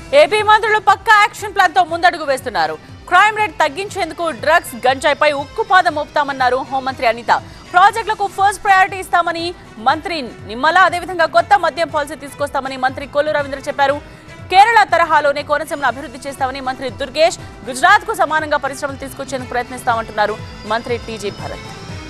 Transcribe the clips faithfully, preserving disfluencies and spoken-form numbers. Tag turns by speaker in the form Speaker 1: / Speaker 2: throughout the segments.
Speaker 1: AP మంత్రులు పక్కా action plan తో ముందడుగు వేస్తున్నారు. క్రైమ్ రేట్ తగ్గించేందుకు డ్రగ్స్ గంజాయిపై ఉక్కుపాదం మోపుతామన్నారు హోంమంత్రి అనిత. ప్రాజెక్టులకు ఫస్ట్ ప్రయారిటీ ఇస్తామని మంత్రి నిమ్మల, అదేవిధంగా కొత్త మద్యం పాలసీ తీసుకొస్తామని మంత్రి కొల్లు రవీంద్ర చెప్పారు. కేరళ తరహాలోనే కోనసీమను అభివృద్ధి చేస్తామని మంత్రి దుర్గేష్. గుజరాత్ కు సమానంగా పరిశ్రమలు తీసుకొచ్చేందుకు ప్రయత్నిస్తామంటున్నారు మంత్రి టీజీ భరత్.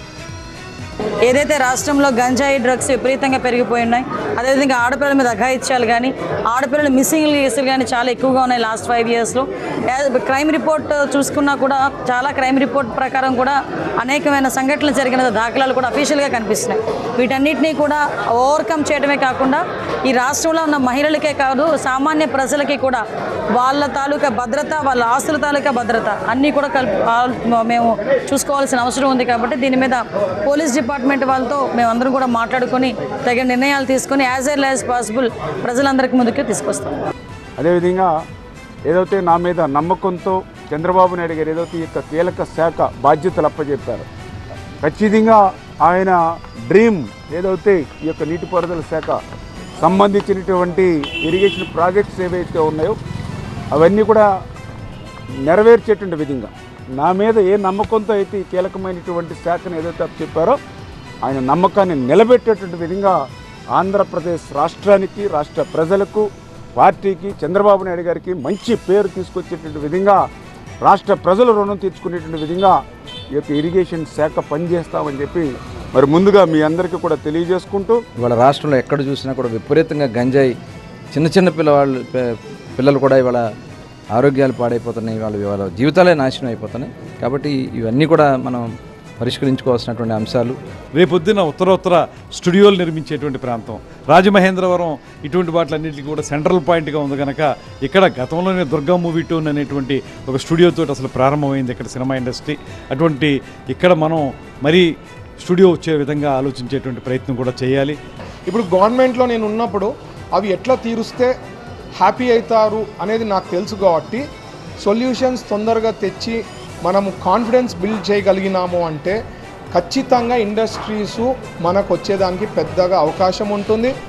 Speaker 2: ఏదైతే రాష్ట్రంలో గంజాయి డ్రగ్స్ విపరీతంగా పెరిగిపోయి ఉన్నాయి, అదేవిధంగా ఆడపిల్లల మీద అఘాయిత్యాలు కానీ ఆడపిల్లల మిస్సింగ్ కేసులు కానీ చాలా ఎక్కువగా ఉన్నాయి లాస్ట్ ఫైవ్ ఇయర్స్లో. క్రైమ్ రిపోర్ట్ చూసుకున్నా కూడా చాలా క్రైమ్ రిపోర్ట్ ప్రకారం కూడా అనేకమైన సంఘటనలు జరిగిన దాఖలాలు కూడా అఫీషియల్గా కనిపిస్తున్నాయి. వీటన్నిటినీ కూడా ఓవర్కమ్ చేయడమే కాకుండా ఈ రాష్ట్రంలో ఉన్న మహిళలకే కాదు సామాన్య ప్రజలకి కూడా వాళ్ళ తాలూకా భద్రత, వాళ్ళ ఆస్తుల తాలూకా భద్రత అన్నీ కూడా కల్పి మేము చూసుకోవాల్సిన అవసరం ఉంది. కాబట్టి దీని మీద పోలీస్ డిపార్ట్మెంట్ వాళ్ళతో మేమందరం కూడా మాట్లాడుకొని తగిన నిర్ణయాలు తీసుకొని యాజ్ ఎర్లీ యాజ్ పాసిబుల్ ప్రజలందరికీ ముందుకు తీసుకొస్తాం.
Speaker 3: అదేవిధంగా ఏదైతే నా మీద నమ్మకంతో చంద్రబాబు నాయుడు గారు ఏదైతే ఈ యొక్క కీలక శాఖ బాధ్యతలు అప్పచెప్పారో, ఖచ్చితంగా ఆయన డ్రీమ్ ఏదైతే ఈ యొక్క నీటిపారుదల శాఖ సంబంధించినటువంటి ఇరిగేషన్ ప్రాజెక్ట్స్ ఏవైతే ఉన్నాయో అవన్నీ కూడా నెరవేర్చేటువంటి విధంగా నా మీద ఏ నమ్మకంతో అయితే ఈ కీలకమైనటువంటి శాఖను ఏదైతే చెప్పారో ఆయన నమ్మకాన్ని నిలబెట్టేటువంటి విధంగా ఆంధ్రప్రదేశ్ రాష్ట్రానికి, రాష్ట్ర ప్రజలకు, పార్టీకి, చంద్రబాబు నాయుడు గారికి మంచి పేరు తీసుకొచ్చేటువంటి విధంగా, రాష్ట్ర ప్రజలు రుణం తీర్చుకునేటువంటి విధంగా ఈ యొక్క ఇరిగేషన్ శాఖ పనిచేస్తామని చెప్పి మరి ముందుగా మీ అందరికీ కూడా తెలియజేసుకుంటూ,
Speaker 4: ఇవాళ రాష్ట్రంలో ఎక్కడ చూసినా కూడా విపరీతంగా గంజాయి, చిన్న చిన్న పిల్లవాళ్ళు పిల్లలు కూడా ఇవాళ ఆరోగ్యాలు పాడైపోతున్నాయి, వాళ్ళ వాళ్ళ జీవితాలే నాశనం అయిపోతున్నాయి. కాబట్టి ఇవన్నీ కూడా మనం పరిష్కరించుకోవాల్సినటువంటి అంశాలు.
Speaker 5: రేపొద్దున ఉత్తరోత్తర స్టూడియోలు నిర్మించేటువంటి ప్రాంతం రాజమహేంద్రవరం, ఇటువంటి వాటిలన్నింటికి కూడా సెంట్రల్ పాయింట్గా ఉంది కనుక ఇక్కడ గతంలోనే దుర్గా మూవీ టూన్ అనేటువంటి ఒక స్టూడియోతో అసలు ప్రారంభమైంది ఇక్కడ సినిమా ఇండస్ట్రీ. అటువంటి ఇక్కడ మనం మరీ స్టూడియో వచ్చే విధంగా ఆలోచించేటువంటి ప్రయత్నం కూడా చేయాలి.
Speaker 6: ఇప్పుడు గవర్నమెంట్లో నేను ఉన్నప్పుడు అవి ఎట్లా తీరుస్తే హ్యాపీ అవుతారు అనేది నాకు తెలుసు. కాబట్టి సొల్యూషన్స్ తొందరగా తెచ్చి మనము కాన్ఫిడెన్స్ బిల్డ్ చేయగలిగినాము అంటే ఖచ్చితంగా ఇండస్ట్రీసు మనకు వచ్చేదానికి పెద్దగా అవకాశం ఉంటుంది.